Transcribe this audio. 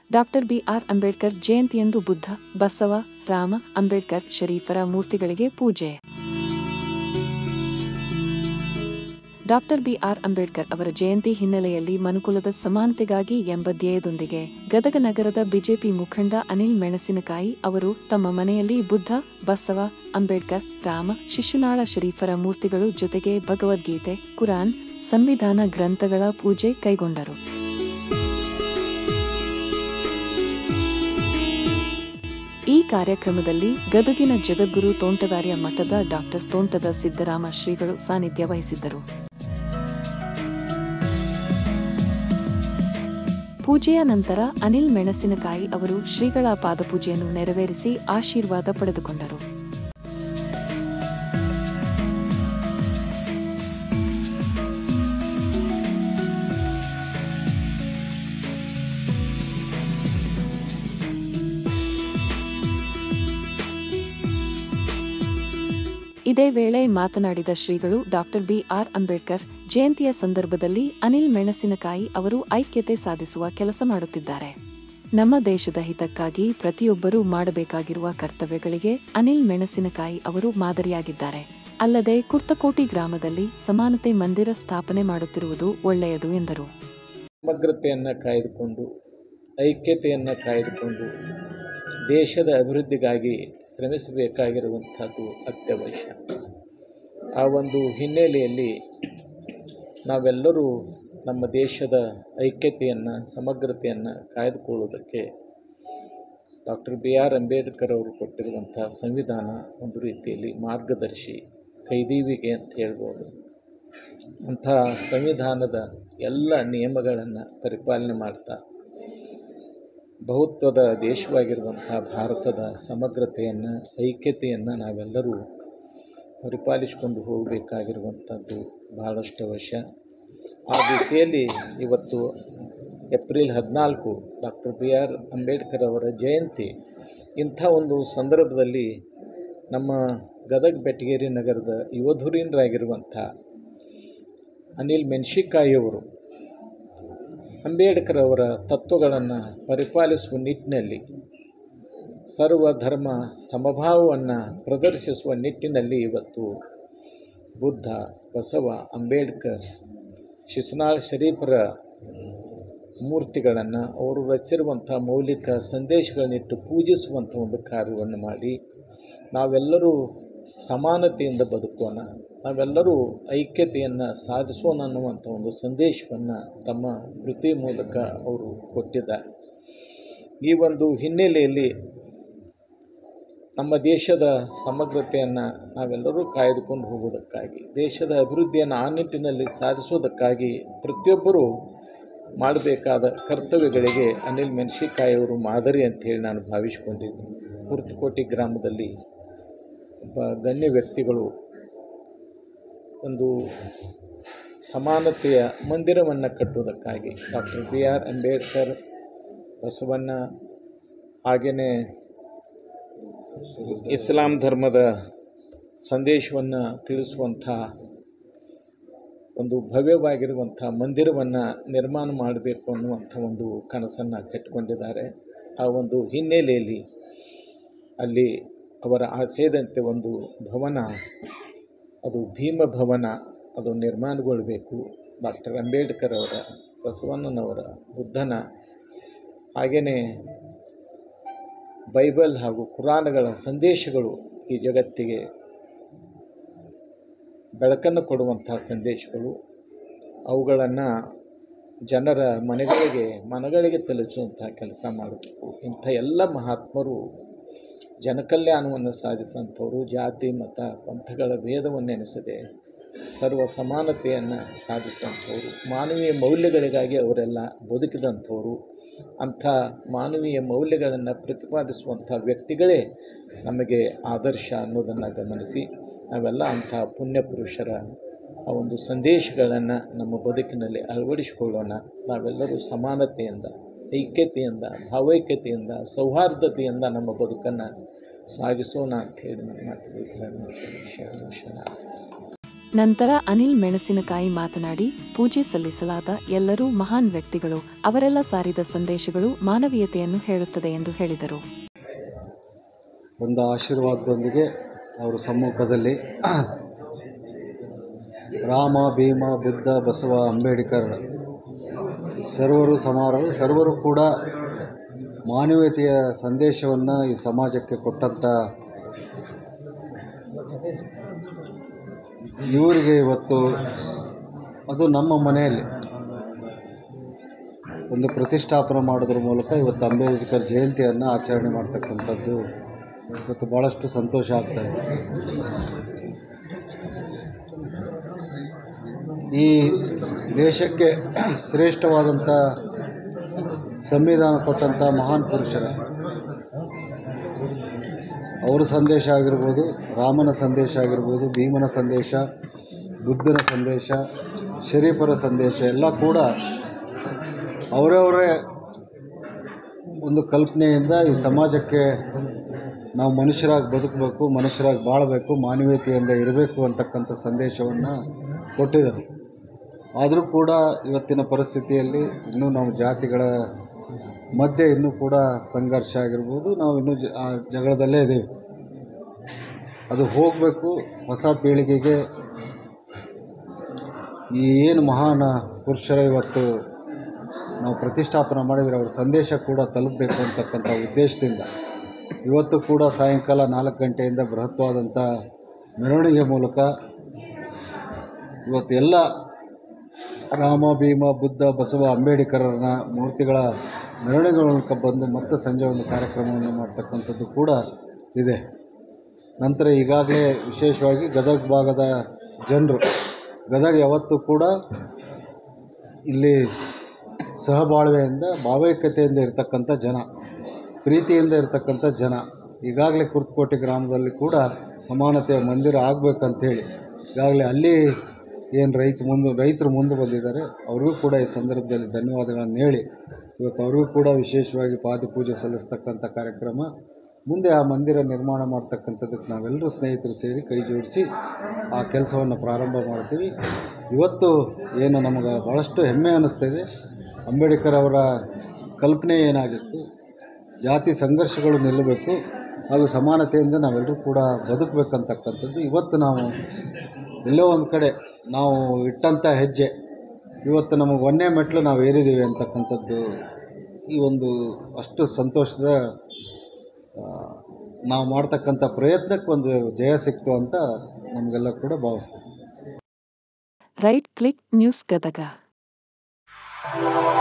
Doctor B R. Ambedkar ಜಯಂತಿಯಂದು ಬುದ್ಧ, ಬಸವ, ರಾಮ, ಅಂಬೇಡ್ಕರ್ ಶರೀಫರ ಮೂರ್ತಿಗಳಿಗೆ ಪೂಜೆ. Doctor B R. ಅಂಬೇಡ್ಕರ್ ಅವರ ಜಯಂತಿ ಹಿನ್ನೆಲೆಯಲ್ಲಿ ಮನುಕುಲದ ಸಮಾನತೆಗಾಗಿ ಎಂಬ ಧ್ಯೇಯದೊಂದಿಗೆ ಗದಗ ನಗರದ ಬಿಜೆಪಿ ಮುಖಂಡ ಅನಿಲ್ ಮೆಣಸಿನಕಾಯಿ ಅವರು ತಮ್ಮ ಮನೆಯಲ್ಲಿ ಬುದ್ಧ, ಬಸವ, ಅಂಬೇಡ್ಕರ್, ರಾಮ, ಶಿಶುನಾಳ ಶರೀಫರ ಮೂರ್ತಿಗಳು ಜೊತೆಗೆ ಭಗವದ್ಗೀತೆ, ಕುರಾನ್, ಸಂವಿಧಾನ ಗ್ರಂಥಗಳ ಪೂಜೆ ಕೈಗೊಂಡರು. ಈ ಕಾರ್ಯಕ್ರಮದಲ್ಲಿ ಗದಗಿನ ಜಗದ್ಗುರು ತೋಂಟದಾರ್ಯ ಮಠದ ಡಾಕ್ಟರ್ ತೋಂಟದ ಸಿದ್ದರಾಮ ಶ್ರೀಗಳು ಸಾನ್ನಿಧ್ಯ ವಹಿಸಿದ್ದರು. ಪೂಜೆಯ ನಂತರ ಅನಿಲ್ ಮೆಣಸಿನಕಾಯಿ ಅವರು ಶ್ರೀಗಳ ಪಾದಪೂಜೆಯನ್ನು ನೆರವೇರಿಸಿ ಆಶೀರ್ವಾದ ಪಡೆದುಕೊಂಡರು. ಇದೇ ವೇಳೆ ಮಾತನಾಡಿದ ಶ್ರೀಗಳು ಡಾಕ್ಟರ್ ಬಿ.ಆರ್. ಅಂಬೇಡ್ಕರ್ ಜಯಂತಿಯ ಸಂದರ್ಭದಲ್ಲಿ ಅನಿಲ್ ಮೆಣಸಿನಕಾಯಿ ಅವರು ಐಕ್ಯತೆ ಸಾಧಿಸುವ ಕೆಲಸ ಮಾಡುತ್ತಿದ್ದಾರೆ. ನಮ್ಮ ದೇಶದ ಹಿತಕ್ಕಾಗಿ ಪ್ರತಿಯೊಬ್ಬರೂ ಮಾಡಬೇಕಾಗಿರುವ ಕರ್ತವ್ಯಗಳಿಗೆ ಅನಿಲ್ ಮೆಣಸಿನಕಾಯಿ ಅವರು ಮಾದರಿಯಾಗಿದ್ದಾರೆ. ಅಲ್ಲದೆ ಕುರ್ತಕೋಟಿ ಗ್ರಾಮದಲ್ಲಿ ಸಮಾನತೆ ಮಂದಿರ ಸ್ಥಾಪನೆ ಮಾಡುತ್ತಿರುವುದು ಒಳ್ಳೆಯದು ಎಂದರು. ಸಮಗ್ರತೆಯನ್ನು ಕಾಯ್ದುಕೊಂಡು ಐಕ್ಯತೆಯನ್ನು ಕಾಯ್ದುಕೊಂಡು ದೇಶದ ಅಭಿವೃದ್ಧಿಗಾಗಿ ಶ್ರಮಿಸಬೇಕಾಗಿರುವಂಥದ್ದು ಅತ್ಯವಶ್ಯ. ಆ ಒಂದು ಹಿನ್ನೆಲೆಯಲ್ಲಿ ನಾವೆಲ್ಲರೂ ನಮ್ಮ ದೇಶದ ಐಕ್ಯತೆಯನ್ನು ಸಮಗ್ರತೆಯನ್ನು ಕಾಯ್ದುಕೊಳ್ಳುವುದಕ್ಕೆ ಡಾಕ್ಟರ್ ಬಿ.ಆರ್. ಅಂಬೇಡ್ಕರ್ ಅವರು ಕೊಟ್ಟಿರುವಂಥ ಸಂವಿಧಾನ ಒಂದು ರೀತಿಯಲ್ಲಿ ಮಾರ್ಗದರ್ಶಿ ಕೈದೀವಿಗೆ ಅಂತ ಹೇಳ್ಬೋದು. ಅಂಥ ಸಂವಿಧಾನದ ಎಲ್ಲ ನಿಯಮಗಳನ್ನು ಪರಿಪಾಲನೆ ಮಾಡ್ತಾ ಬಹುತ್ವದ ದೇಶವಾಗಿರುವಂಥ ಭಾರತದ ಸಮಗ್ರತೆಯನ್ನು ಐಕ್ಯತೆಯನ್ನು ನಾವೆಲ್ಲರೂ ಪರಿಪಾಲಿಸಿಕೊಂಡು ಹೋಗಬೇಕಾಗಿರುವಂಥದ್ದು ಬಹಳಷ್ಟು ಅವಶ್ಯ. ಆ ದಿಸೆಯಲ್ಲಿ ಇವತ್ತು ಏಪ್ರಿಲ್ 14 ಡಾಕ್ಟರ್ ಬಿ.ಆರ್. ಅಂಬೇಡ್ಕರ್ ಅವರ ಜಯಂತಿ. ಇಂಥ ಒಂದು ಸಂದರ್ಭದಲ್ಲಿ ನಮ್ಮ ಗದಗ ಬೆಟಗೇರಿ ನಗರದ ಯುವಧುರೀಣರಾಗಿರುವಂಥ ಅನಿಲ್ ಮೆಣಸಿನಕಾಯಿಯವರು ಅಂಬೇಡ್ಕರ್ ಅವರ ತತ್ವಗಳನ್ನು ಪರಿಪಾಲಿಸುವ ನಿಟ್ಟಿನಲ್ಲಿ ಸರ್ವಧರ್ಮ ಸಮಭಾವವನ್ನು ಪ್ರದರ್ಶಿಸುವ ನಿಟ್ಟಿನಲ್ಲಿ ಇವತ್ತು ಬುದ್ಧ, ಬಸವ, ಅಂಬೇಡ್ಕರ್, ಶಿಶುನಾಳ ಶರೀಫರ ಮೂರ್ತಿಗಳನ್ನು ಅವರು ರಚಿಸಿರುವಂಥ ಮೌಲಿಕ ಸಂದೇಶಗಳನ್ನಿಟ್ಟು ಪೂಜಿಸುವಂಥ ಒಂದು ಕಾರ್ಯವನ್ನು ಮಾಡಿ ನಾವೆಲ್ಲರೂ ಸಮಾನತೆಯಿಂದ ಬದುಕೋಣ, ನಾವೆಲ್ಲರೂ ಐಕ್ಯತೆಯನ್ನು ಸಾಧಿಸೋಣ ಅನ್ನುವಂಥ ಒಂದು ಸಂದೇಶವನ್ನು ತಮ್ಮ ಕೃತಿ ಮೂಲಕ ಅವರು ಕೊಟ್ಟಿದ್ದಾರೆ. ಈ ಒಂದು ಹಿನ್ನೆಲೆಯಲ್ಲಿ ನಮ್ಮ ದೇಶದ ಸಮಗ್ರತೆಯನ್ನು ನಾವೆಲ್ಲರೂ ಕಾಯ್ದುಕೊಂಡು ಹೋಗೋದಕ್ಕಾಗಿ ದೇಶದ ಅಭಿವೃದ್ಧಿಯನ್ನು ಆ ನಿಟ್ಟಿನಲ್ಲಿ ಸಾಧಿಸೋದಕ್ಕಾಗಿ ಪ್ರತಿಯೊಬ್ಬರೂ ಮಾಡಬೇಕಾದ ಕರ್ತವ್ಯಗಳಿಗೆ ಅನಿಲ್ ಮೆಣಸಿನಕಾಯಿಯವರು ಮಾದರಿ ಅಂಥೇಳಿ ನಾನು ಭಾವಿಸಿಕೊಂಡಿದ್ದೀನಿ. ಕುರ್ತಕೋಟಿ ಗ್ರಾಮದಲ್ಲಿ ಒಬ್ಬ ಗಣ್ಯ ವ್ಯಕ್ತಿಗಳು ಒಂದು ಸಮಾನತೆಯ ಮಂದಿರವನ್ನು ಕಟ್ಟುವುದಕ್ಕಾಗಿ ಡಾಕ್ಟರ್ ಬಿ.ಆರ್. ಅಂಬೇಡ್ಕರ್, ಬಸವಣ್ಣ, ಹಾಗೆಯೇ ಇಸ್ಲಾಂ ಧರ್ಮದ ಸಂದೇಶವನ್ನು ತಿಳಿಸುವಂಥ ಒಂದು ಭವ್ಯವಾಗಿರುವಂಥ ಮಂದಿರವನ್ನು ನಿರ್ಮಾಣ ಮಾಡಬೇಕು ಅನ್ನುವಂಥ ಒಂದು ಕನಸನ್ನು ಕಟ್ಟಿಕೊಂಡಿದ್ದಾರೆ. ಆ ಒಂದು ಹಿನ್ನೆಲೆಯಲ್ಲಿ ಅಲ್ಲಿ ಅವರ ಆಸೆಯಂತೆ ಒಂದು ಭವನ, ಅದು ಭೀಮ ಭವನ, ಅದು ನಿರ್ಮಾಣಗೊಳ್ಳಬೇಕು. ಡಾಕ್ಟರ್ ಅಂಬೇಡ್ಕರ್ ಅವರ, ಬಸವಣ್ಣನವರ, ಬುದ್ಧನ, ಹಾಗೆಯೇ ಬೈಬಲ್ ಹಾಗೂ ಕುರಾನ್ಗಳ ಸಂದೇಶಗಳು ಈ ಜಗತ್ತಿಗೆ ಬೆಳಕನ್ನು ಕೊಡುವಂಥ ಸಂದೇಶಗಳು, ಅವುಗಳನ್ನು ಜನರ ಮನಗಳಿಗೆ ತಲುಪಿಸುವಂಥ ಕೆಲಸ ಮಾಡಬೇಕು. ಇಂಥ ಎಲ್ಲ ಮಹಾತ್ಮರು ಜನಕಲ್ಯಾಣವನ್ನು ಸಾಧಿಸಿದಂಥವರು, ಜಾತಿ ಮತ ಪಂಥಗಳ ಭೇದವನ್ನೆನಿಸದೆ ಸರ್ವ ಸಮಾನತೆಯನ್ನು ಸಾಧಿಸಿದಂಥವರು, ಮಾನವೀಯ ಮೌಲ್ಯಗಳಿಗಾಗಿ ಅವರೆಲ್ಲ ಬದುಕಿದಂಥವರು. ಅಂಥ ಮಾನವೀಯ ಮೌಲ್ಯಗಳನ್ನು ಪ್ರತಿಪಾದಿಸುವಂಥ ವ್ಯಕ್ತಿಗಳೇ ನಮಗೆ ಆದರ್ಶ ಅನ್ನೋದನ್ನು ಗಮನಿಸಿ ನಾವೆಲ್ಲ ಅಂಥ ಪುಣ್ಯ ಪುರುಷರ ಆ ಒಂದು ಸಂದೇಶಗಳನ್ನು ನಮ್ಮ ಬದುಕಿನಲ್ಲಿ ಅಳವಡಿಸಿಕೊಳ್ಳೋಣ. ನಾವೆಲ್ಲರೂ ಸಮಾನತೆಯಿಂದ, ಐಕ್ಯತೆಯಿಂದ, ಭಾವೈಕ್ಯತೆಯಿಂದ, ಸೌಹಾರ್ದತೆಯಿಂದ ನಮ್ಮ ಬದುಕನ್ನು ಸಾಗಿಸೋಣ ಅಂಥೇಳಿ ನನ್ನ ಮಾತುಗಳು. ನಂತರ ಅನಿಲ್ ಮೆಣಸಿನಕಾಯಿ ಮಾತನಾಡಿ, ಪೂಜೆ ಸಲ್ಲಿಸಲಾದ ಎಲ್ಲರೂ ಮಹಾನ್ ವ್ಯಕ್ತಿಗಳು, ಅವರೆಲ್ಲ ಸಾರಿದ ಸಂದೇಶಗಳು ಮಾನವೀಯತೆಯನ್ನು ಹೇಳುತ್ತದೆ ಎಂದು ಹೇಳಿದರು. ಒಂದು ಆಶೀರ್ವಾದದೊಂದಿಗೆ ಅವರ ಸಮ್ಮುಖದಲ್ಲಿ ರಾಮ, ಭೀಮ, ಬುದ್ಧ, ಬಸವ, ಅಂಬೇಡ್ಕರ್ ಸರ್ವರು ಸಮಾನರು, ಸರ್ವರು ಕೂಡ ಮಾನವೀಯತೆಯ ಸಂದೇಶವನ್ನು ಈ ಸಮಾಜಕ್ಕೆ ಕೊಟ್ಟಂಥ ಇವರಿಗೆ ಇವತ್ತು ಅದು ನಮ್ಮ ಮನೆಯಲ್ಲಿ ಒಂದು ಪ್ರತಿಷ್ಠಾಪನೆ ಮಾಡೋದ್ರ ಮೂಲಕ ಇವತ್ತು ಅಂಬೇಡ್ಕರ್ ಜಯಂತಿಯನ್ನು ಆಚರಣೆ ಮಾಡ್ತಕ್ಕಂಥದ್ದು ಇವತ್ತು ಭಾಳಷ್ಟು ಸಂತೋಷ ಆಗ್ತಾಯಿದೆ. ಈ ದೇಶಕ್ಕೆ ಶ್ರೇಷ್ಠವಾದಂಥ ಸಂವಿಧಾನ ಕೊಟ್ಟಂಥ ಮಹಾನ್ ಪುರುಷರ ಅವರ ಸಂದೇಶ ಆಗಿರ್ಬೋದು, ರಾಮನ ಸಂದೇಶ ಆಗಿರ್ಬೋದು, ಭೀಮನ ಸಂದೇಶ, ಬುದ್ಧನ ಸಂದೇಶ, ಶರೀಫರ ಸಂದೇಶ ಎಲ್ಲ ಕೂಡ ಅವರವರೇ ಒಂದು ಕಲ್ಪನೆಯಿಂದ ಈ ಸಮಾಜಕ್ಕೆ ನಾವು ಮನುಷ್ಯರಾಗಿ ಬದುಕಬೇಕು, ಮನುಷ್ಯರಾಗಿ ಬಾಳಬೇಕು, ಮಾನವೀಯತೆಯಿಂದ ಇರಬೇಕು ಅಂತಕ್ಕಂಥ ಸಂದೇಶವನ್ನು ಕೊಟ್ಟಿದ್ದಾರೆ. ಆದರೂ ಕೂಡ ಇವತ್ತಿನ ಪರಿಸ್ಥಿತಿಯಲ್ಲಿ ಇನ್ನೂ ನಾವು ಜಾತಿಗಳ ಮಧ್ಯೆ ಇನ್ನೂ ಕೂಡ ಸಂಘರ್ಷ ಆಗಿರ್ಬೋದು, ನಾವು ಇನ್ನೂ ಆ ಜಗಳದಲ್ಲೇ ಇದ್ದೀವಿ. ಅದು ಹೋಗಬೇಕು. ಹೊಸ ಪೀಳಿಗೆಗೆ ಈ ಏನು ಮಹಾನ್ ಪುರುಷರ ಇವತ್ತು ನಾವು ಪ್ರತಿಷ್ಠಾಪನೆ ಮಾಡಿದರೆ ಅವ್ರ ಸಂದೇಶ ಕೂಡ ತಲುಪಬೇಕು ಅಂತಕ್ಕಂಥ ಉದ್ದೇಶದಿಂದ ಇವತ್ತು ಕೂಡ ಸಾಯಂಕಾಲ 4 ಗಂಟೆಯಿಂದ ಬೃಹತ್ವಾದಂಥ ಮೆರವಣಿಗೆ ಮೂಲಕ ಇವತ್ತು ಎಲ್ಲ ರಾಮ, ಭೀಮ, ಬುದ್ಧ, ಬಸವ, ಅಂಬೇಡ್ಕರನ ಮೂರ್ತಿಗಳ ಮೆರವಣಿಗೆ ಮೂಲಕ ಬಂದು ಮತ್ತೆ ಸಂಜೆ ಒಂದು ಕಾರ್ಯಕ್ರಮವನ್ನು ಮಾಡ್ತಕ್ಕಂಥದ್ದು ಕೂಡ ಇದೆ. ನಂತರ ಈಗಾಗಲೇ ವಿಶೇಷವಾಗಿ ಗದಗ ಭಾಗದ ಜನರು, ಗದಗ ಯಾವತ್ತೂ ಕೂಡ ಇಲ್ಲಿ ಸಹಬಾಳ್ವೆಯಿಂದ, ಭಾವೈಕ್ಯತೆಯಿಂದ ಇರತಕ್ಕಂಥ ಜನ, ಪ್ರೀತಿಯಿಂದ ಇರತಕ್ಕಂಥ ಜನ. ಈಗಾಗಲೇ ಕುರ್ತಕೋಟೆ ಗ್ರಾಮದಲ್ಲಿ ಕೂಡ ಸಮಾನತೆಯ ಮಂದಿರ ಆಗಬೇಕಂತೇಳಿ ಈಗಾಗಲೇ ಅಲ್ಲಿ ಏನು ರೈತರು ಮುಂದೆ ಬಂದಿದ್ದಾರೆ. ಅವ್ರಿಗೂ ಕೂಡ ಈ ಸಂದರ್ಭದಲ್ಲಿ ಧನ್ಯವಾದಗಳನ್ನು ಹೇಳಿ ಇವತ್ತು ಅವ್ರಿಗೂ ಕೂಡ ವಿಶೇಷವಾಗಿ ಪಾದಪೂಜೆ ಸಲ್ಲಿಸ್ತಕ್ಕಂಥ ಕಾರ್ಯಕ್ರಮ, ಮುಂದೆ ಆ ಮಂದಿರ ನಿರ್ಮಾಣ ಮಾಡ್ತಕ್ಕಂಥದ್ದಕ್ಕೆ ನಾವೆಲ್ಲರೂ ಸ್ನೇಹಿತರು ಸೇರಿ ಕೈ ಜೋಡಿಸಿ ಆ ಕೆಲಸವನ್ನು ಪ್ರಾರಂಭ ಮಾಡ್ತೀವಿ. ಇವತ್ತು ಏನು ನಮಗೆ ಭಾಳಷ್ಟು ಹೆಮ್ಮೆ ಅನ್ನಿಸ್ತಾಯಿದೆ. ಅಂಬೇಡ್ಕರ್ ಅವರ ಕಲ್ಪನೆ ಏನಾಗಿತ್ತು, ಜಾತಿ ಸಂಘರ್ಷಗಳು ನಿಲ್ಲಬೇಕು ಹಾಗೂ ಸಮಾನತೆಯಿಂದ ನಾವೆಲ್ಲರೂ ಕೂಡ ಬದುಕಬೇಕಂತಕ್ಕಂಥದ್ದು ಇವತ್ತು ನಾವು ಎಲ್ಲೋ ಒಂದು ಕಡೆ ನಾವು ಇಟ್ಟಂಥ ಹೆಜ್ಜೆ ಇವತ್ತು ನಮಗೆ ಒಂದೇ ಮೆಟ್ಲು ನಾವು ಏರಿದ್ದೀವಿ ಅಂತಕ್ಕಂಥದ್ದು ಈ ಒಂದು ಅಷ್ಟು ಸಂತೋಷದ ನಾವು ಮಾಡ್ತಕ್ಕಂಥ ಪ್ರಯತ್ನಕ್ಕೆ ಒಂದು ಜಯ ಸಿಕ್ತು ಅಂತ ನಮಗೆಲ್ಲ ಕೂಡ ಭಾವಿಸ್ತೀವಿ. Right click news Gadag.